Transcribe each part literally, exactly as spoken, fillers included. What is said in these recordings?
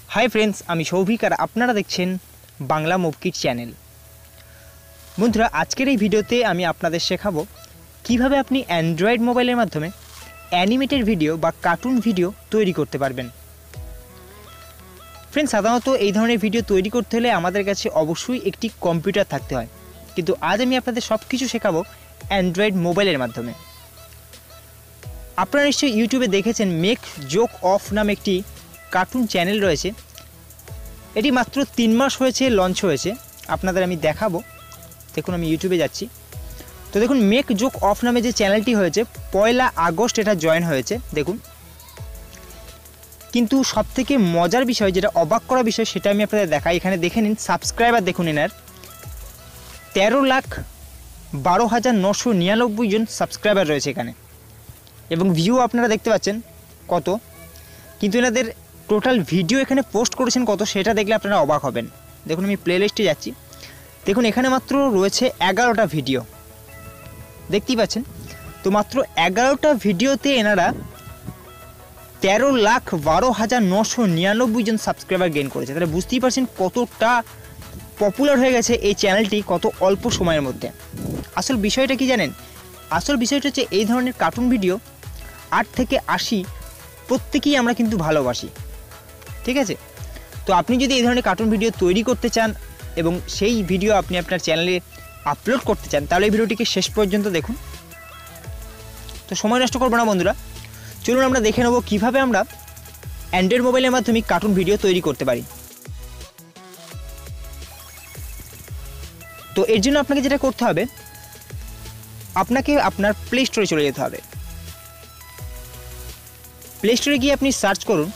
Hi friends आमी सौभिक और आपनारा देखछेन बांगला मुभ किट चैनल। बंधुरा आजकेर এই ভিডিওতে আমি আপনাদের শেখাবো কিভাবে আপনি অ্যান্ড্রয়েড মোবাইলের মাধ্যমে অ্যানিমেটেড ভিডিও বা কার্টুন ভিডিও তৈরি করতে পারবেন। फ्रेंड्स সাধারণত এই ধরনের ভিডিও তৈরি করতে হলে আমাদের কাছে অবশ্যই একটি কম্পিউটার থাকতে হয়, কিন্তু আজ আমি আপনাদের সবকিছু শেখাবো অ্যান্ড্রয়েড মোবাইলের মাধ্যমে। আপনারা নিশ্চয়ই ইউটিউবে দেখেছেন মেক জোক অফ নামে একটি কার্টুন চ্যানেল রয়েছে। এটি মাত্র তিন মাস হয়েছে লঞ্চ হয়েছে। আপনাদের আমি দেখাবো, দেখুন আমি ইউটিউবে যাচ্ছি। তো দেখুন মেক জোক অফ নামে যে চ্যানেলটি হয়েছে পয়লা আগস্ট এটা জয়েন হয়েছে দেখুন। কিন্তু সবথেকে মজার বিষয়, যেটা অবাক করা বিষয়, সেটা আমি আপনাদের দেখাই। এখানে দেখে নিন সাবস্ক্রাইবার, দেখুন এনার তেরো লাখ বারো হাজার নশো নিরানব্বই জন সাবস্ক্রাইবার রয়েছে এখানে, এবং ভিউ আপনারা দেখতে পাচ্ছেন কত। কিন্তু এনাদের টোটাল ভিডিও এখানে পোস্ট করেছেন কত, সেটা দেখলে আপনারা অবাক হবেন। দেখুন আমি প্লে লিস্টে যাচ্ছি, দেখুন এখানে মাত্র রয়েছে এগারোটা ভিডিও, দেখতেই পাচ্ছেন। তো মাত্র এগারোটা ভিডিওতে এনারা তেরো লাখ বারো হাজার নশো নিরানব্বই জন সাবস্ক্রাইবার গেইন করেছে। তাহলে বুঝতেই পারছেন কতটা পপুলার হয়ে গেছে এই চ্যানেলটি কত অল্প সময়ের মধ্যে। আসল বিষয়টা কি জানেন? আসল বিষয়টা হচ্ছে এই ধরনের কার্টুন ভিডিও আট থেকে আশি প্রত্যেকেই আমরা কিন্তু ভালোবাসি, ঠিক আছে? তো আপনি যদি এই ধরনের কার্টুন ভিডিও তৈরি করতে চান এবং সেই ভিডিও আপনি আপনার চ্যানেলে আপলোড করতে চান, তাহলে এই ভিডিওটিকে শেষ পর্যন্ত দেখুন। তো সময় নষ্ট করবো না বন্ধুরা, চলুন আমরা দেখে নেব কীভাবে আমরা অ্যান্ড্রয়েড মোবাইলের মাধ্যমে কার্টুন ভিডিও তৈরি করতে পারি। তো এর জন্য আপনাকে যেটা করতে হবে, আপনাকে আপনার প্লে স্টোরে চলে যেতে হবে। প্লে স্টোরে গিয়ে আপনি সার্চ করুন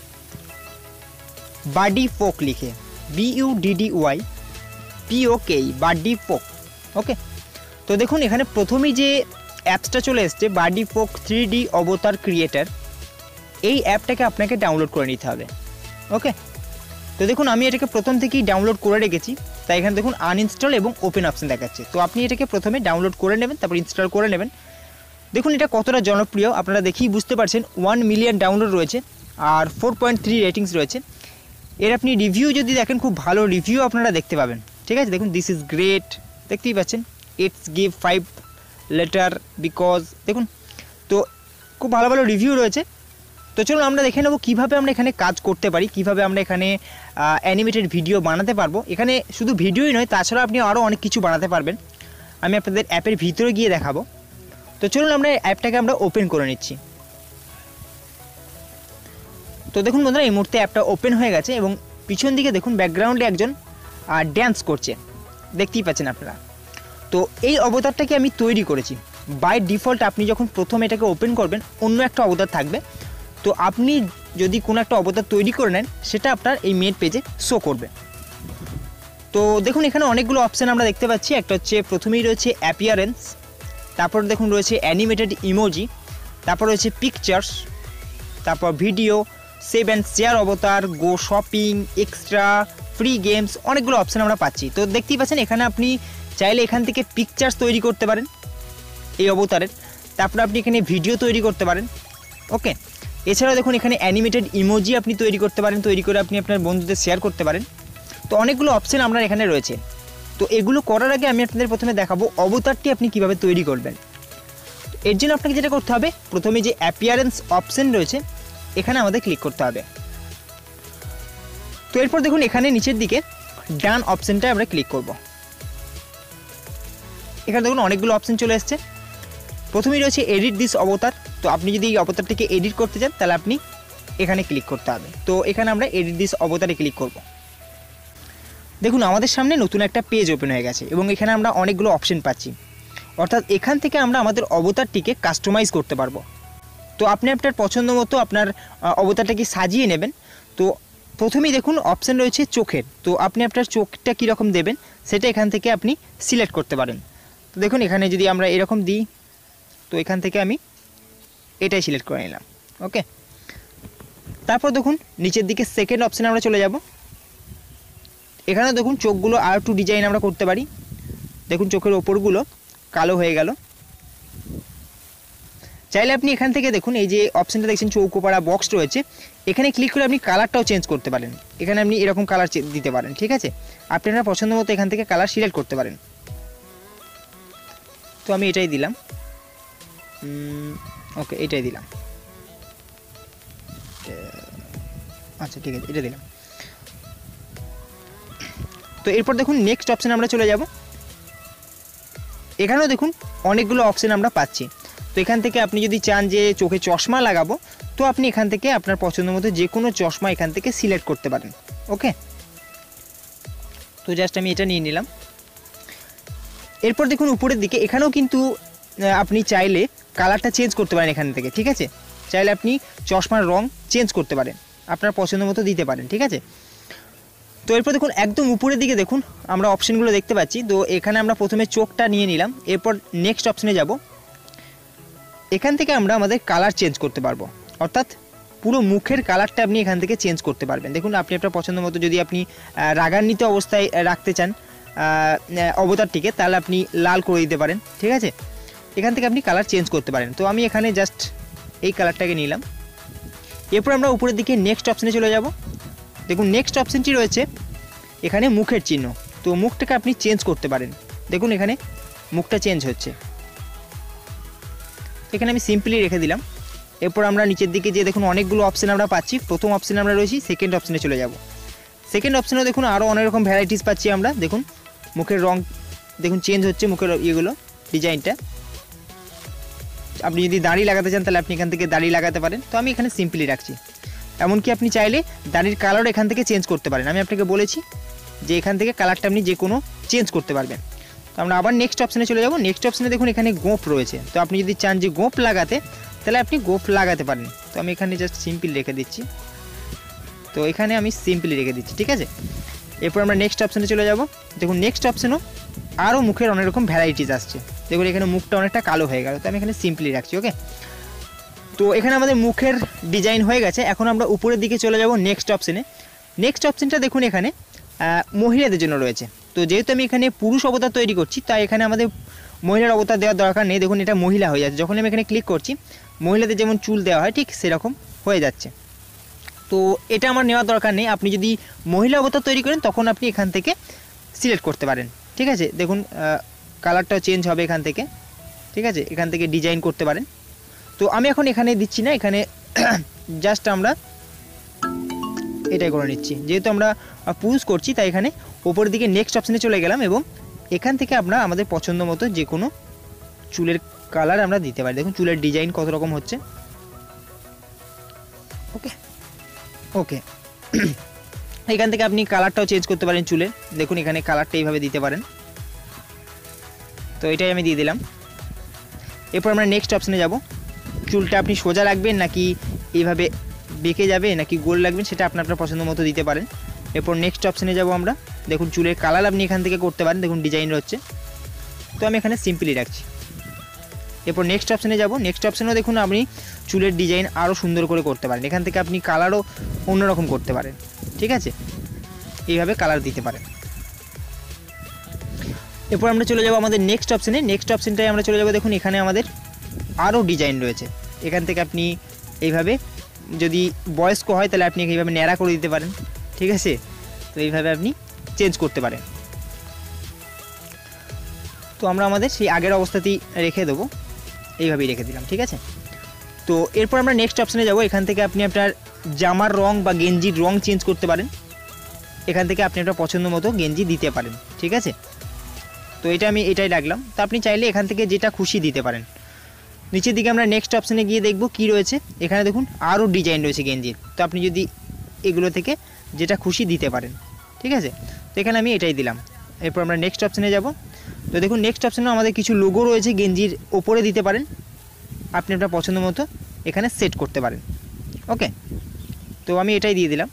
বাডি পোক লিখে, B U D D Y P O K, buddy poke. Okay, তো দেখুন এখানে প্রথমেই যে অ্যাপসটা চলে এসছে বাডি পোক থ্রি ডি অবতার ক্রিয়েটার, এই অ্যাপটাকে আপনাকে ডাউনলোড করে নিতে হবে। ওকে, তো দেখুন আমি এটাকে প্রথম থেকেই ডাউনলোড করে রেখেছি, তাই এখানে দেখুন আনইনস্টল এবং ওপেন অপশন দেখাচ্ছে। তো আপনি এটাকে প্রথমে ডাউনলোড করে নেবেন, তারপর ইনস্টল করে নেবেন। দেখুন এটা কতটা জনপ্রিয় আপনারা দেখেই বুঝতে পারছেন। ওয়ান মিলিয়ন ডাউনলোড রয়েছে আর ফোর পয়েন্ট থ্রি রেটিংস রয়েছে। এর আপনি রিভিউ যদি দেখেন, খুব ভালো রিভিউ আপনারা দেখতে পাবেন, ঠিক আছে? দেখুন দিস ইজ গ্রেট, দেখতেই পাচ্ছেন। It's give five letter because, দেখুন তো খুব ভালো ভালো রিভিউ রয়েছে। তো চলুন আমরা দেখে নেব কীভাবে আমরা এখানে কাজ করতে পারি, কিভাবে আমরা এখানে অ্যানিমেটেড ভিডিও বানাতে পারবো। এখানে শুধু ভিডিওই নয়, তাছাড়া আপনি আরও অনেক কিছু বানাতে পারবেন। আমি আপনাদের অ্যাপের ভিতরে গিয়ে দেখাবো। তো চলুন আমরা অ্যাপটাকে আমরা ওপেন করে নিচ্ছি। তো দেখুন বন্ধুরা এই মুহূর্তে অ্যাপটা ওপেন হয়ে গেছে এবং পিছন দিকে দেখুন ব্যাকগ্রাউন্ডে একজন ড্যান্স করছে, দেখতেই পাচ্ছেন আপনারা। তো এই অবতারটাকে আমি তৈরি করেছি। বাই ডিফল্ট আপনি যখন প্রথম এটাকে ওপেন করবেন অন্য একটা অবতার থাকবে। তো আপনি যদি কোনো একটা অবতার তৈরি করে নেন, সেটা আপনার এই মেন পেজে শো করবে। তো দেখুন এখানে অনেকগুলো অপশান আমরা দেখতে পাচ্ছি। একটা হচ্ছে প্রথমেই রয়েছে অ্যাপিয়ারেন্স, তারপর দেখুন রয়েছে অ্যানিমেটেড ইমোজি, তারপর রয়েছে পিকচার্স, তারপর video, save and share avatar, go shopping, extra, free games, অনেকগুলো অপশান আমরা পাচ্ছি। তো দেখতেই পাচ্ছেন এখানে আপনি চাইলে এখান থেকে পিকচার্স তৈরি করতে পারেন এই অবতারের, তারপর আপনি এখানে ভিডিও তৈরি করতে পারেন। ওকে, এছাড়াও দেখুন এখানে অ্যানিমেটেড ইমোজি আপনি তৈরি করতে পারেন, তৈরি করে আপনি আপনার বন্ধুদের শেয়ার করতে পারেন। তো অনেকগুলো অপশান আপনার এখানে রয়েছে। তো এগুলো করার আগে আমি আপনাদের প্রথমে দেখাবো অবতারটি আপনি কিভাবে তৈরি করবেন। এর জন্য আপনাকে যেটা করতে হবে, প্রথমে যে অ্যাপিয়ারেন্স অপশান রয়েছে এখানে আমাদের ক্লিক করতে হবে। তো এরপর দেখুন এখানে নিচের দিকে ডান অপশানটা আমরা ক্লিক করব। এখানে দেখুন অনেকগুলো অপশান চলে এসছে। প্রথমেই রয়েছে এডিট দিস অবতার। তো আপনি যদি এই অবতারটিকে এডিট করতে চান তাহলে আপনি এখানে ক্লিক করতে হবে। তো এখানে আমরা এডিট দিস অবতারে ক্লিক করব। দেখুন আমাদের সামনে নতুন একটা পেজ ওপেন হয়ে গেছে এবং এখানে আমরা অনেকগুলো অপশান পাচ্ছি। অর্থাৎ এখান থেকে আমরা আমাদের অবতারটিকে কাস্টমাইজ করতে পারবো। তো আপনি আপনার পছন্দ মতো আপনার অবতারটাকে সাজিয়ে নেবেন। তো প্রথমেই দেখুন অপশান রয়েছে চোখের। তো আপনি আপনার চোখটা কীরকম দেবেন সেটা এখান থেকে আপনি সিলেক্ট করতে পারেন। তো দেখুন এখানে যদি আমরা এরকম দিই, তো এখান থেকে আমি এটাই সিলেক্ট করে নিলাম। ওকে, তারপর দেখুন নিচের দিকে সেকেন্ড অপশানে আমরা চলে যাব। এখানে দেখুন চোখগুলো আর একটু ডিজাইন আমরা করতে পারি। দেখুন চোখের ওপরগুলো কালো হয়ে গেল। চাইলে আপনি এখান থেকে দেখুন এই যে অপশানটা দেখছেন চৌকোপাড়া বক্স রয়েছে, এখানে ক্লিক করে আপনি কালারটাও চেঞ্জ করতে পারেন, এখানে আপনি এরকম কালার দিতে পারেন, ঠিক আছে। আপনি আপনার পছন্দ মতো এখান থেকে কালার সিলেক্ট করতে পারেন। তো আমি এটাই দিলাম, ওকে এটাই দিলাম, আচ্ছা ঠিক আছে এটা দিলাম। তো এরপর দেখুন নেক্সট অপশানে আমরা চলে যাব। এখানেও দেখুন অনেকগুলো অপশান আমরা পাচ্ছি। তো এখান থেকে আপনি যদি চান যে চোখে চশমা লাগাবো, তো আপনি এখান থেকে আপনার পছন্দ মতো যে কোনো চশমা এখান থেকে সিলেক্ট করতে পারেন। ওকে, তো জাস্ট আমি এটা নিয়ে নিলাম। এরপর দেখুন উপরের দিকে এখানেও কিন্তু আপনি চাইলে কালারটা চেঞ্জ করতে পারেন এখান থেকে, ঠিক আছে। চাইলে আপনি চশমার রং চেঞ্জ করতে পারেন, আপনার পছন্দ মতো দিতে পারেন, ঠিক আছে। তো এরপর দেখুন একদম উপরের দিকে দেখুন আমরা অপশানগুলো দেখতে পাচ্ছি। তো এখানে আমরা প্রথমে চোখটা নিয়ে নিলাম, এরপর নেক্সট অপশানে যাব। এখান থেকে আমরা আমাদের কালার চেঞ্জ করতে পারবো, অর্থাৎ পুরো মুখের কালারটা আপনি এখান থেকে চেঞ্জ করতে পারবেন। দেখুন আপনি আপনার পছন্দ মতো যদি আপনি রাগান্বিত অবস্থায় রাখতে চান অবতারটিকে, তাহলে আপনি লাল করে দিতে পারেন, ঠিক আছে। এখান থেকে আপনি কালার চেঞ্জ করতে পারেন। তো আমি এখানে জাস্ট এই কালারটাকে নিলাম। এরপর আমরা উপরের দিকে নেক্সট অপশানে চলে যাব। দেখুন নেক্সট অপশানটি রয়েছে এখানে মুখের চিহ্ন। তো মুখটাকে আপনি চেঞ্জ করতে পারেন, দেখুন এখানে মুখটা চেঞ্জ হচ্ছে, এখানে আমি সিম্পলি রেখে দিলাম। এরপর আমরা নিচের দিকে যে দেখুন অনেকগুলো অপশান আমরা পাচ্ছি। প্রথম অপশানে আমরা রয়েছি, সেকেন্ড অপশানে চলে যাব। সেকেন্ড অপশানেও দেখুন আরও অনেক রকম ভ্যারাইটিস পাচ্ছি আমরা। দেখুন মুখের রং দেখুন চেঞ্জ হচ্ছে, মুখের ইয়েগুলো ডিজাইনটা। আপনি যদি দাড়ি লাগাতে চান তাহলে আপনি এখান থেকে দাড়ি লাগাতে পারেন। তো আমি এখানে সিম্পলি রাখছি। এমনকি আপনি চাইলে দাড়ির কালারও এখান থেকে চেঞ্জ করতে পারেন। আমি আপনাকে বলেছি যে এখান থেকে কালারটা আপনি যে কোনো চেঞ্জ করতে পারবেন। তো আমরা আবার নেক্সট অপশানে চলে যাব। নেক্সট অপশানে দেখুন এখানে গোঁফ রয়েছে। তো আপনি যদি চান যে গোঁফ লাগাতে, তাহলে আপনি গোঁফ লাগাতে পারেন। তো আমি এখানে জাস্ট সিম্পল রেখে দিচ্ছি। তো এখানে আমি সিম্পলি রেখে দিচ্ছি, ঠিক আছে। এরপর আমরা নেক্সট অপশানে চলে যাব। দেখুন নেক্সট অপশানেও আরও মুখের অনেক রকম ভ্যারাইটিস আসছে। দেখুন এখানে মুখটা অনেকটা কালো হয়ে গেল। তো আমি এখানে সিম্পলি রাখছি। ওকে, তো এখানে আমাদের মুখের ডিজাইন হয়ে গেছে। এখন আমরা উপরের দিকে চলে যাব নেক্সট অপশানে। নেক্সট অপশানটা দেখুন এখানে মহিলাদের জন্য রয়েছে। তো যেহেতু আমি এখানে পুরুষ অবতার তৈরি করছি, তাই এখানে আমাদের মহিলার অবতার দেওয়ার দরকার নেই। দেখুন এটা মহিলা হয়ে যাচ্ছে। যখন আমি এখানে ক্লিক করছি, মহিলাদের যেমন চুল দেওয়া হয় ঠিক সেরকম হয়ে যাচ্ছে। তো এটা আমার নেওয়ার দরকার নেই। আপনি যদি মহিলা অবতার তৈরি করেন তখন আপনি এখান থেকে সিলেক্ট করতে পারেন, ঠিক আছে। দেখুন কালারটাও চেঞ্জ হবে এখান থেকে, ঠিক আছে। এখান থেকে ডিজাইন করতে পারেন। তো আমি এখন এখানে দিচ্ছি না, এখানে জাস্ট আমরা এটাই করে নিচ্ছি। যেহেতু আমরা পুরুষ করছি, তাই এখানে ওপরের দিকে নেক্সট অপশানে চলে গেলাম এবং এখান থেকে আমরা আমাদের পছন্দ মতো যে কোনো চুলের কালার আমরা দিতে পারি। দেখুন চুলের ডিজাইন কত রকম হচ্ছে। ওকে ওকে এখান থেকে আপনি কালারটাও চেঞ্জ করতে পারেন চুলের। দেখুন এখানে কালারটা এইভাবে দিতে পারেন। তো এটাই আমি দিয়ে দিলাম। এরপর আমরা নেক্সট অপশানে যাব। চুলটা আপনি সোজা রাখবেন নাকি এইভাবে বেঁকে যাবে নাকি গোল রাখবেন, সেটা আপনার আপনার পছন্দ মতো দিতে পারেন। এরপর নেক্সট অপশানে যাব আমরা। দেখুন চুলের কালার আপনি এখান থেকে করতে পারেন। দেখুন ডিজাইন হচ্ছে। তো আমি এখানে সিম্পলি রাখছি। এরপর নেক্সট অপশানে যাব। নেক্সট অপশানেও দেখুন আপনি চুলের ডিজাইন আরও সুন্দর করে করতে পারেন। এখান থেকে আপনি কালারও অন্যরকম করতে পারেন, ঠিক আছে। এইভাবে কালার দিতে পারেন। এরপর আমরা চলে যাব আমাদের নেক্সট অপশানে। নেক্সট অপশানটায় আমরা চলে যাব। দেখুন এখানে আমাদের আরও ডিজাইন রয়েছে। এখান থেকে আপনি এইভাবে যদি বয়স্ক হয় তাহলে আপনি এইভাবে ন্যাড়া করে দিতে পারেন, ঠিক আছে। তো এইভাবে আপনি চেঞ্জ করতে পারেন। তো আমরা আমাদের সেই আগের অবস্থাতেই রেখে দেবো, এইভাবেই রেখে দিলাম, ঠিক আছে। তো এরপর আমরা নেক্সট অপশানে যাব। এখান থেকে আপনি আপনার জামার রং বা গেঞ্জির রং চেঞ্জ করতে পারেন। এখান থেকে আপনি আপনার পছন্দ মতো গেঞ্জি দিতে পারেন, ঠিক আছে। তো এটা আমি এটাই রাখলাম। তো আপনি চাইলে এখান থেকে যেটা খুশি দিতে পারেন। নিচের দিকে আমরা নেক্সট অপশানে গিয়ে দেখব কি রয়েছে। এখানে দেখুন আরও ডিজাইন রয়েছে গেঞ্জির। তো আপনি যদি এগুলো থেকে যেটা খুশি দিতে পারেন, ঠিক আছে। তো এখানে আমি এটাই দিলাম। এরপর আমরা নেক্সট অপশানে যাব। তো দেখুন নেক্সট অপশানে আমাদের কিছু লোগো রয়েছে, গেঞ্জির ওপরে দিতে পারেন। আপনি আপনার পছন্দ মতো এখানে সেট করতে পারেন। ওকে, তো আমি এটাই দিয়ে দিলাম।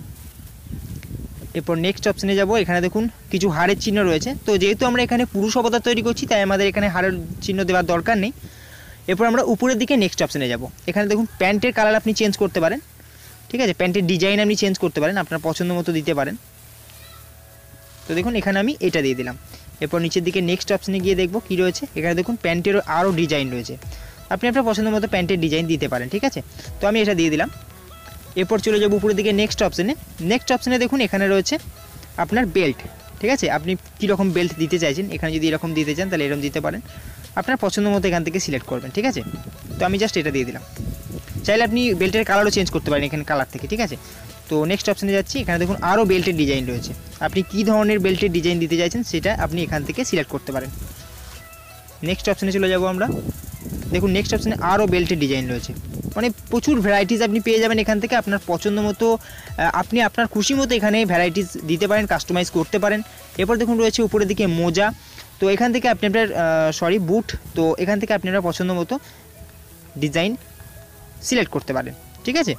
এরপর নেক্সট অপশানে যাব। এখানে দেখুন কিছু হাড়ের চিহ্ন রয়েছে। তো যেহেতু আমরা এখানে পুরুষ অবতার তৈরি করছি, তাই আমাদের এখানে হাড়ের চিহ্ন দেওয়ার দরকার নেই। এরপর আমরা উপরের দিকে নেক্সট অপশানে যাব। এখানে দেখুন প্যান্টের কালার আপনি চেঞ্জ করতে পারেন, ঠিক আছে। প্যান্টের ডিজাইন আপনি চেঞ্জ করতে পারেন, আপনার পছন্দ মতো দিতে পারেন। তো দেখুন এখানে আমি এটা দিয়ে দিলাম। এরপর নিচের দিকে নেক্সট অপশানে গিয়ে দেখব কী রয়েছে। এখানে দেখুন প্যান্টেরও আরও ডিজাইন রয়েছে। আপনি আপনার পছন্দ মতো প্যান্টের ডিজাইন দিতে পারেন, ঠিক আছে। তো আমি এটা দিয়ে দিলাম। এরপর চলে যাবো উপরের দিকে নেক্সট অপশানে। নেক্সট অপশানে দেখুন এখানে রয়েছে আপনার বেল্ট, ঠিক আছে, আপনি কীরকম বেল্ট দিতে চাইছেন। এখানে যদি এরকম দিতে চান তাহলে এরকম দিতে পারেন, আপনার পছন্দ মতো এখান থেকে সিলেক্ট করবেন, ঠিক আছে। তো আমি জাস্ট এটা দিয়ে দিলাম। চাইলে আপনি বেল্টের কালারও চেঞ্জ করতে পারেন এখানে কালার থেকে, ঠিক আছে। তো নেক্সট অপশানে যাচ্ছি, এখানে দেখুন আরও বেল্টের ডিজাইন রয়েছে, আপনি কী ধরনের বেল্টের ডিজাইন দিতে চাইছেন সেটা আপনি এখান থেকে সিলেক্ট করতে পারেন। নেক্সট অপশানে চলে যাব আমরা। দেখুন নেক্সট অপশানে আরও বেল্টের ডিজাইন রয়েছে, মানে প্রচুর ভ্যারাইটিস আপনি পেয়ে যাবেন এখান থেকে। আপনার পছন্দ মতো আপনি আপনার খুশি মতো এখানে ভ্যারাইটিস দিতে পারেন, কাস্টমাইজ করতে পারেন। এরপর দেখুন রয়েছে উপরের দিকে মোজা, তো এখান থেকে আপনি আপনার সরি বুট, তো এখান থেকে আপনি আপনার পছন্দ মতো ডিজাইন সিলেক্ট করতে পারেন, ঠিক আছে।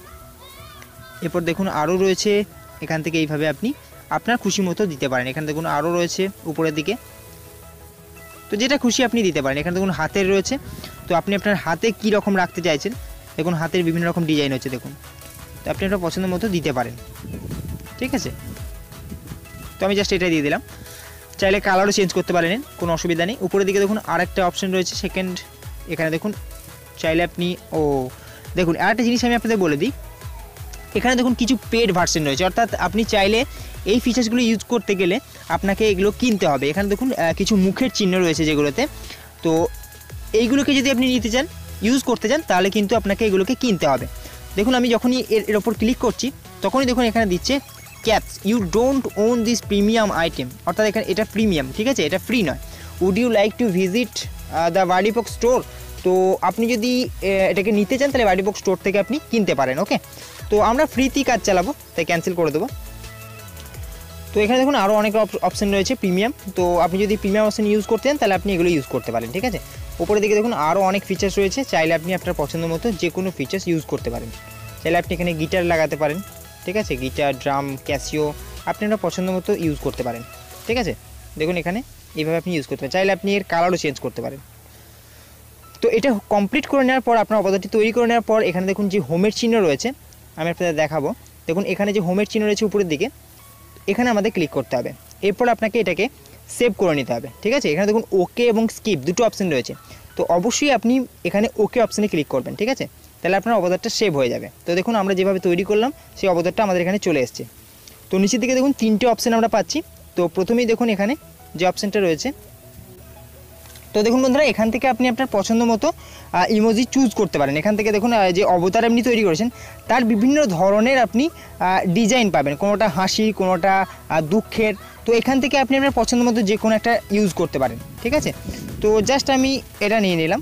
এরপর দেখুন আরও রয়েছে এখান থেকে এইভাবে আপনি আপনার খুশি মতো দিতে পারেন। এখানে দেখুন আরও রয়েছে উপরের দিকে, তো যেটা খুশি আপনি দিতে পারেন। এখানে দেখুন হাতের রয়েছে, তো আপনি আপনার হাতে কী রকম রাখতে চাইছেন, দেখুন হাতের বিভিন্ন রকম ডিজাইন হচ্ছে দেখুন, তো আপনি আপনার পছন্দ মতো দিতে পারেন, ঠিক আছে। তো আমি জাস্ট এটাই দিয়ে দিলাম। চাইলে কালারও চেঞ্জ করতে পারেন, কোনো অসুবিধা নেই। উপরের দিকে দেখুন আর একটা অপশন রয়েছে সেকেন্ড, এখানে দেখুন চাইলে আপনি ও দেখুন আরেকটা জিনিস আমি আপনাদের বলে দিই, এখানে দেখুন কিছু পেড ভার্সন রয়েছে, অর্থাৎ আপনি চাইলে এই ফিচার্সগুলো ইউজ করতে গেলে আপনাকে এগুলো কিনতে হবে। এখানে দেখুন কিছু মুখের চিহ্ন রয়েছে যেগুলোতে, তো এইগুলোকে যদি আপনি নিতে চান, ইউজ করতে চান, তাহলে কিন্তু আপনাকে এগুলোকে কিনতে হবে। দেখুন আমি যখনই এর এর ওপর ক্লিক করছি তখনই দেখুন এখানে দিচ্ছে caps you don't own this premium item, অর্থাৎ এখানে এটা প্রিমিয়াম, ঠিক আছে, এটা ফ্রি নয়। Would you like to visit the Buddypoke store, তো আপনি যদি এটাকে নিতে চান তাহলে বার্ডিপক স্টোর থেকে আপনি কিনতে পারেন, ওকে। তো আমরা ফ্রিতেই কাজ চালাবো, তাই ক্যান্সেল করে দেবো। তো এখানে দেখুন আরও অনেক অপশান রয়েছে প্রিমিয়াম, তো আপনি যদি প্রিমিয়াম অপশান ইউজ করতে চান তাহলে আপনি এগুলো ইউজ করতে পারেন, ঠিক আছে। উপরের দিকে দেখুন আরও অনেক ফিচার্স রয়েছে, চাইলে আপনি আপনার পছন্দ মতো যে কোনো ফিচার্স ইউজ করতে পারেন। চাইলে আপনি এখানে গিটার লাগাতে পারেন, ঠিক আছে, গিটার, ড্রাম, ক্যাসিও আপনি আপনার পছন্দ মতো ইউজ করতে পারেন, ঠিক আছে। দেখুন এখানে এইভাবে আপনি ইউজ করতে পারেন, চাইলে আপনি এর কালারও চেঞ্জ করতে পারেন। তো এটা কমপ্লিট করে নেওয়ার পর, আপনার অবতারটি তৈরি করে নেওয়ার পর এখানে দেখুন যে হোমের চিহ্ন রয়েছে, আমি আপনাদের দেখাবো। দেখুন এখানে যে হোমের চিহ্ন রয়েছে উপরের দিকে, এখানে আমাদের ক্লিক করতে হবে। এরপর আপনাকে এটাকে সেভ করে নিতে হবে, ঠিক আছে। এখানে দেখুন ওকে এবং স্কিপ দুটো অপশান রয়েছে, তো অবশ্যই আপনি এখানে ওকে অপশানে ক্লিক করবেন, ঠিক আছে, তাহলে আপনার অবতারটা সেভ হয়ে যাবে। তো দেখুন আমরা যেভাবে তৈরি করলাম সেই অবতারটা আমাদের এখানে চলে এসছে। তো নিচের দিকে দেখুন তিনটে অপশান আমরা পাচ্ছি। তো প্রথমেই দেখুন এখানে যে অপশানটা রয়েছে, তো দেখুন বন্ধুরা এখান থেকে আপনি আপনার পছন্দ মতো ইমোজি চুজ করতে পারেন। এখান থেকে দেখুন যে অবতার আপনি তৈরি করেছেন তার বিভিন্ন ধরনের আপনি ডিজাইন পাবেন, কোনোটা হাসি, কোনোটা দুঃখের, তো এখান থেকে আপনি আপনার পছন্দ মতো যে কোনো একটা ইউজ করতে পারেন, ঠিক আছে। তো জাস্ট আমি এটা নিয়ে নিলাম।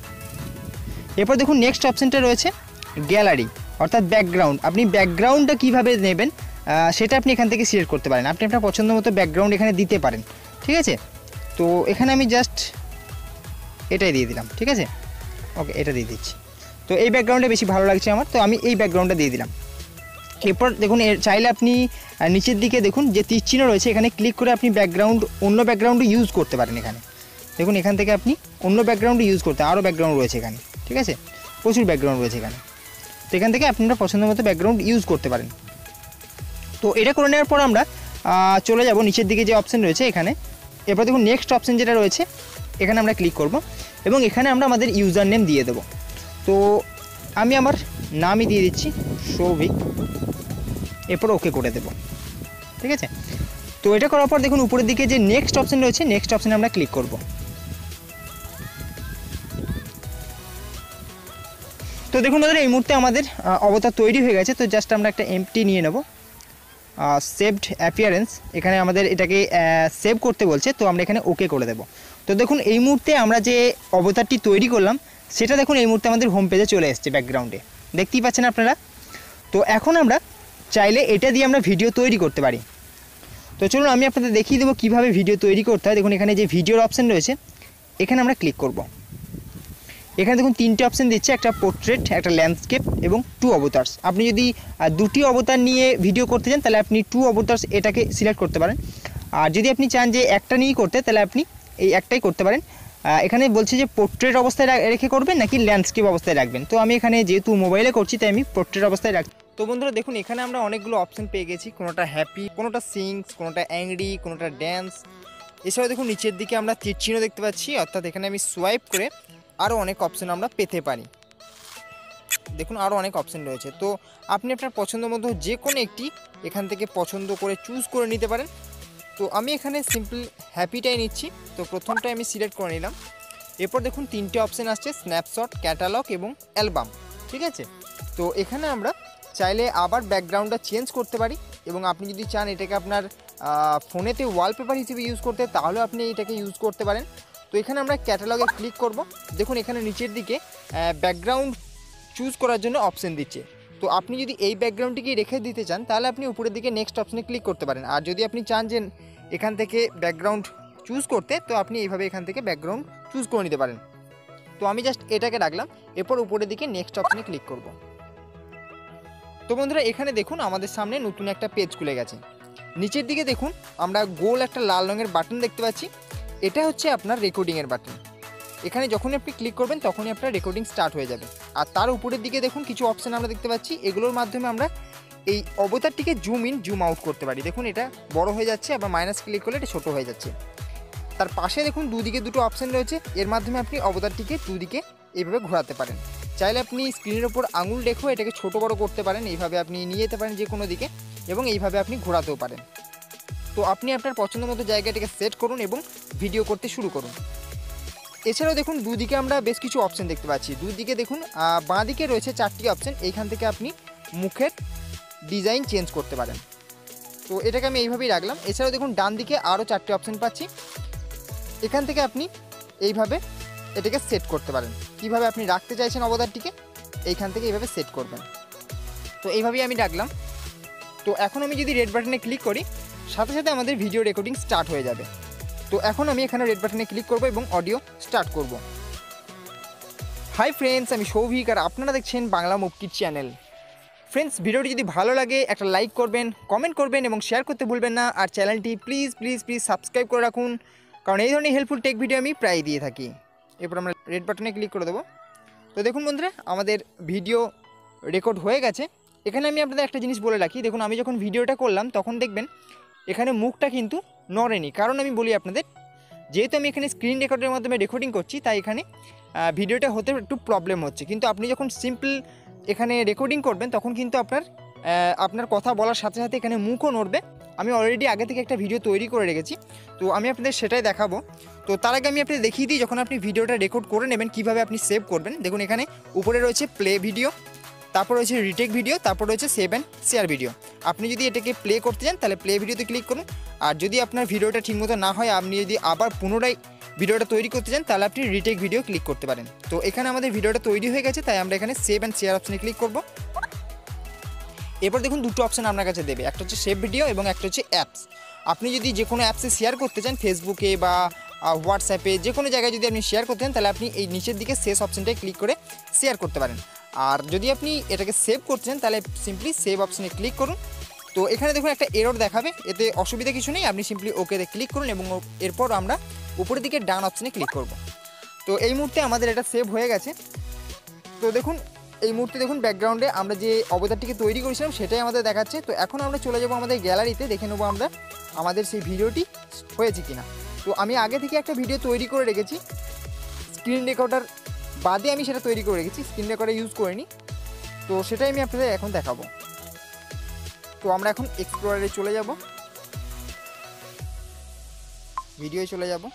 এরপর দেখুন নেক্সট অপশানটা রয়েছে গ্যালারি, অর্থাৎ ব্যাকগ্রাউন্ড। আপনি ব্যাকগ্রাউন্ডটা কীভাবে নেবেন সেটা আপনি এখান থেকে সিলেক্ট করতে পারেন, আপনি আপনার পছন্দ মতো ব্যাকগ্রাউন্ড এখানে দিতে পারেন, ঠিক আছে। তো এখানে আমি জাস্ট এটাই দিয়ে দিলাম, ঠিক আছে, ওকে এটা দিয়ে দিচ্ছি। তো এই ব্যাকগ্রাউন্ডে বেশি ভালো লাগছে আমার, তো আমি এই ব্যাকগ্রাউন্ডটা দিয়ে দিলাম। এরপর দেখুন এর চাইলে আপনি নিচের দিকে দেখুন যে তীর চিহ্ন রয়েছে, এখানে ক্লিক করে আপনি ব্যাকগ্রাউন্ড অন্য ব্যাকগ্রাউন্ডও ইউজ করতে পারেন। এখানে দেখুন এখান থেকে আপনি অন্য ব্যাকগ্রাউন্ড ইউজ করতে, আরও ব্যাকগ্রাউন্ড রয়েছে এখানে, ঠিক আছে, প্রচুর ব্যাকগ্রাউন্ড রয়েছে এখানে, তো এখান থেকে আপনারা পছন্দ মতো ব্যাকগ্রাউন্ড ইউজ করতে পারেন। তো এটা করে নেওয়ার পর আমরা চলে যাব নিচের দিকে যে অপশান রয়েছে এখানে। এরপর দেখুন নেক্সট অপশান যেটা রয়েছে এখানে আমরা ক্লিক করব এবং এখানে আমরা আমাদের ইউজার নেম দিয়ে দেবো। তো আমি আমার নামই দিয়ে দিচ্ছি সৌভিক, এরপর ওকে করে দেবো, ঠিক আছে। তো এটা করার পর দেখুন উপরের দিকে যে নেক্সট অপশান রয়েছে, নেক্সট অপশানে আমরা ক্লিক করব। তো দেখুন বন্ধুরা এই মুহূর্তে আমাদের অবতার তৈরি হয়ে গেছে। তো জাস্ট আমরা একটা এমটি নিয়ে নেব, সেভড অ্যাপিয়ারেন্স, এখানে আমাদের এটাকে সেভ করতে বলছে, তো আমরা এখানে ওকে করে দেব। তো দেখুন এই মুহূর্তে আমরা যে অবতারটি তৈরি করলাম সেটা দেখুন এই মুহূর্তে আমাদের হোম পেজে চলে এসেছে, ব্যাকগ্রাউন্ডে দেখতেই পাচ্ছেন আপনারা। তো এখন আমরা চাইলে এটা দিয়ে আমরা ভিডিও তৈরি করতে পারি। তো চলুন আমি আপনাদের দেখিয়ে দেবো কীভাবে ভিডিও তৈরি করতে হয়। দেখুন এখানে যে ভিডিওর অপশান রয়েছে এখানে আমরা ক্লিক করব। এখানে দেখুন তিনটে অপশান দিচ্ছে, একটা পোর্ট্রেট, একটা ল্যান্ডস্কেপ এবং টু অবতার্স। আপনি যদি দুটি অবতার নিয়ে ভিডিও করতে চান তাহলে আপনি টু অবতার্স এটাকে সিলেক্ট করতে পারেন, আর যদি আপনি চান যে একটা নিয়েই করতে তাহলে আপনি এই একটাই করতে পারেন। এখানে বলছে যে পোর্ট্রেট অবস্থায় রেখে করবেন নাকি ল্যান্ডস্কেপ অবস্থায় রাখবেন, তো আমি এখানে যেহেতু মোবাইলে করছি তাই আমি পোর্ট্রেট অবস্থায় রাখছি। তো বন্ধুরা দেখুন এখানে আমরা অনেকগুলো অপশান পেয়ে গেছি, কোনোটা হ্যাপি, কোনোটা সিংস, কোনোটা অ্যাংরি, কোনোটা ড্যান্স। এছাড়াও দেখুন নিচের দিকে আমরা তীর চিহ্ন দেখতে পাচ্ছি, অর্থাৎ এখানে আমি সোয়াইপ করে আরও অনেক অপশান আমরা পেতে পারি। দেখুন আরও অনেক অপশান রয়েছে। তো আপনি আপনার পছন্দ মতো যে কোনো একটি এখান থেকে পছন্দ করে চুজ করে নিতে পারেন। তো আমি এখানে সিম্পল হ্যাপিটাই নিচ্ছি। তো প্রথমটাই আমি সিলেক্ট করে নিলাম। এরপর দেখুন তিনটে অপশান আসছে, স্ন্যাপশট, ক্যাটালগ এবং অ্যালবাম। ঠিক আছে, তো এখানে আমরা চাইলে আবার ব্যাকগ্রাউন্ডটা চেঞ্জ করতে পারি এবং আপনি যদি চান এটাকে আপনার ফোনেতে ওয়ালপেপার হিসেবে ইউজ করতে, তাহলে আপনি এটাকে ইউজ করতে পারেন। তো এখানে আমরা ক্যাটালগে ক্লিক করব। দেখুন এখানে নিচের দিকে ব্যাকগ্রাউন্ড চুজ করার জন্য অপশান দিচ্ছে। তো আপনি যদি এই ব্যাকগ্রাউন্ডটিকে রেখে দিতে চান তাহলে আপনি উপরের দিকে নেক্সট অপশানে ক্লিক করতে পারেন। আর যদি আপনি চান যে এখান থেকে ব্যাকগ্রাউন্ড চুজ করতে, তো আপনি এইভাবে এখান থেকে ব্যাকগ্রাউন্ড চুজ করে নিতে পারেন। তো আমি জাস্ট এটাকে রাখলাম, এরপর উপরের দিকে নেক্সট অপশানে ক্লিক করব। তো বন্ধুরা এখানে দেখুন আমাদের সামনে নতুন একটা পেজ খুলে গেছে। নিচের দিকে দেখুন আমরা গোল একটা লাল রঙের বাটন দেখতে পাচ্ছি, এটা হচ্ছে আপনার রেকর্ডিংয়ের বাটন। এখানে যখনই আপনি ক্লিক করবেন তখনই আপনার রেকর্ডিং স্টার্ট হয়ে যাবে। আর তার উপরের দিকে দেখুন কিছু অপশান আমরা দেখতে পাচ্ছি, এগুলোর মাধ্যমে আমরা এই অবতারটিকে জুম ইন জুম আউট করতে পারি। দেখুন এটা বড় হয়ে যাচ্ছে, আবার মাইনাস ক্লিক করলে এটা ছোটো হয়ে যাচ্ছে। তার পাশে দেখুন দুদিকে দুটো অপশান রয়েছে, এর মাধ্যমে আপনি অবতারটিকে দুদিকে এইভাবে ঘোরাতে পারেন। চাইলে আপনি স্ক্রিনের ওপর আঙুল রেখেও এটাকে ছোটো বড়ো করতে পারেন, এইভাবে আপনি নিয়ে যেতে পারেন যে কোনো দিকে এবং এইভাবে আপনি ঘোরাতেও পারেন। তো আপনি আপনার পছন্দ মতো জায়গাটাকে সেট করুন এবং ভিডিও করতে শুরু করুন। এছাড়াও দেখুন দুদিকে আমরা বেশ কিছু অপশান দেখতে পাচ্ছি। দুদিকে দেখুন বাঁ দিকে রয়েছে চারটি অপশান, এইখান থেকে আপনি মুখের ডিজাইন চেঞ্জ করতে পারেন। তো এটাকে আমি এইভাবেই রাখলাম। এছাড়াও দেখুন ডান দিকে আরও চারটি অপশান পাচ্ছি, এখান থেকে আপনি এইভাবে এটাকে সেট করতে পারেন। কিভাবে আপনি রাখতে চাইছেন অবতারটিকে এইখান থেকে এইভাবে সেট করবেন। তো এইভাবেই আমি রাখলাম। তো এখন আমি যদি রেড বাটনে ক্লিক করি সাথে সাথে আমাদের ভিডিও রেকর্ডিং স্টার্ট হয়ে যাবে। তো এখন আমি এখানে রেড বাটনে ক্লিক করব এবং অডিও স্টার্ট করব। হাই ফ্রেন্ডস, আমি সৌভিক আর আপনারা দেখছেন Bangla move kid channel. Friends ভিডিওটি যদি ভালো লাগে একটা লাইক করবেন, কমেন্ট করবেন এবং শেয়ার করতে ভুলবেন না। আর চ্যানেলটি প্লিজ প্লিজ প্লিজ সাবস্ক্রাইব করে রাখুন, কারণ এই ধরনের হেল্পফুল টেক ভিডিও আমি প্রায় দিয়ে থাকি। এরপর আমরা রেড বাটনে ক্লিক করে দেবো। তো দেখুন বন্ধুরা আমাদের ভিডিও রেকর্ড হয়ে গেছে। এখানে আমি আপনাদের একটা জিনিস বলে রাখি, দেখুন আমি যখন ভিডিওটা করলাম তখন দেখবেন এখানে মুখটা কিন্তু নড়েনি। কারণ আমি বলি আপনাদের, যেহেতু আমি এখানে স্ক্রিন রেকর্ডের মাধ্যমে রেকর্ডিং করছি তাই এখানে ভিডিওটা হতে একটু প্রবলেম হচ্ছে। কিন্তু আপনি যখন সিম্পল এখানে রেকর্ডিং করবেন তখন কিন্তু আপনার আপনার কথা বলার সাথে সাথে এখানে মুখও নড়বে। আমি অলরেডি আগে থেকে একটা ভিডিও তৈরি করে রেখেছি, তো আমি আপনাদের সেটাই দেখাবো। তো তার আগে আমি আপনাদের দেখিয়ে দিই যখন আপনি ভিডিওটা রেকর্ড করে নেবেন কীভাবে আপনি সেভ করবেন। দেখুন এখানে উপরে রয়েছে প্লে ভিডিও, তারপর রয়েছে রিটেক ভিডিও, তারপর রয়েছে সেভ অ্যান্ড শেয়ার ভিডিও। আপনি যদি এটাকে প্লে করতে চান তাহলে প্লে ভিডিওতে ক্লিক করুন। আর যদি আপনার ভিডিওটা ঠিকমতো না হয়, আপনি যদি আবার পুনরায় ভিডিওটা তৈরি করতে চান তাহলে আপনি রিটেক ভিডিও ক্লিক করতে পারেন। তো এখানে আমাদের ভিডিওটা তৈরি হয়ে গেছে, তাই আমরা এখানে সেভ অ্যান্ড শেয়ার অপশানে ক্লিক করব। এরপর দেখুন দুটো অপশান আপনার কাছে দেবে, একটা হচ্ছে সেভ ভিডিও এবং একটা হচ্ছে অ্যাপস। আপনি যদি যে কোনো অ্যাপসে শেয়ার করতে চান, ফেসবুকে বা হোয়াটসঅ্যাপে যে কোনো জায়গায় যদি আপনি শেয়ার করতে চান তাহলে আপনি এই নিচের দিকে শেষ অপশানটায় ক্লিক করে শেয়ার করতে পারেন। আর যদি আপনি এটাকে সেভ করতে চান তাহলে সিম্পলি সেভ অপশানে ক্লিক করুন। তো এখানে দেখুন একটা এরর দেখাবে, এতে অসুবিধা কিছু নেই, আপনি সিম্পলি ওকেতে ক্লিক করুন এবং এরপর আমরা উপরের দিকে ডান অপশানে ক্লিক করব। তো এই মুহূর্তে আমাদের এটা সেভ হয়ে গেছে। তো দেখুন এই মুহূর্তে দেখুন ব্যাকগ্রাউন্ডে আমরা যে অবতারটিকে তৈরি করেছিলাম সেটাই আমাদের দেখাচ্ছে। তো এখন আমরা চলে যাব আমাদের গ্যালারিতে, দেখে নেবো আমরা আমাদের সেই ভিডিওটি হয়েছে কিনা। তো আমি আগে থেকে একটা ভিডিও তৈরি করে রেখেছি, স্ক্রিন রেকর্ডার বাদে আমি সেটা তৈরি করে রেখেছি, স্ক্রিন রেকর্ডার ইউজ করিনি। তো সেটাই আমি আপনাদের এখন দেখাবো। তো আমরা এখন এক্সপ্লোরারে চলে যাব, ভিডিওয়ে চলে যাব।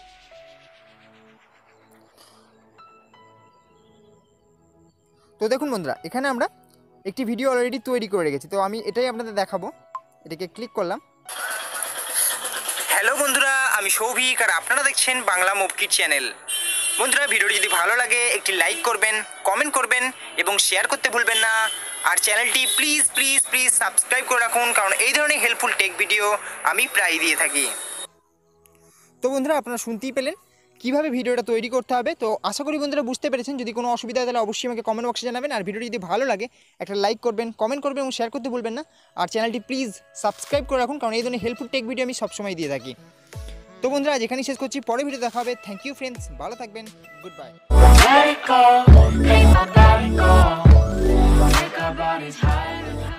তো দেখুন বন্ধুরা এখানে আমরা একটি ভিডিও অলরেডি তৈরি করে রেখেছি, তো আমি এটাই আপনাদের দেখাবো। এটাকে ক্লিক করলাম। হ্যালো বন্ধুরা, আমি সৌভিক আর আপনারা দেখছেন বাংলা মুভ কিড চ্যানেল। বন্ধুরা ভিডিওটি যদি ভালো লাগে একটি লাইক করবেন, কমেন্ট করবেন এবং শেয়ার করতে ভুলবেন না। আর চ্যানেলটি প্লিজ প্লিজ প্লিজ সাবস্ক্রাইব করে রাখুন, কারণ এই ধরনের হেল্পফুল টেক ভিডিও আমি প্রায় দিয়ে থাকি। তো বন্ধুরা আপনারা শুনতেই পেলেন কীভাবে ভিডিওটা তৈরি করতে হবে। তো আশা করি বন্ধুরা বুঝতে পেরেছেন। যদি কোনো অসুবিধা হয় তাহলে অবশ্যই আমাকে কমেন্ট বক্সে জানাবেন। আর ভিডিওটি যদি ভালো লাগে একটা লাইক করবেন, কমেন্ট করবেন এবং শেয়ার করতে ভুলবেন না। আর চ্যানেলটি প্লিজ সাবস্ক্রাইব করে রাখুন, কারণ এই ধরনের হেল্পফুল টেক ভিডিও আমি সবসময় দিয়ে থাকি। তো বন্ধুরা আজ এখানেই শেষ করছি, পরে ভিডিও দেখা হবে। থ্যাংক ইউ ফ্রেন্ডস, ভালো থাকবেন, গুড বাই।